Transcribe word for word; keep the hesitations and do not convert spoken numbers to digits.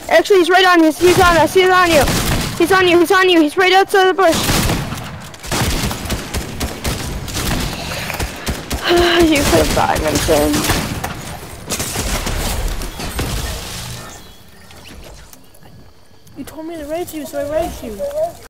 Actually, he's right on us. He's on us. He's on you. He's on you. He's on you. He's right outside the bush. You could have gotten him, Tim. You told me to raise you, so I raised you.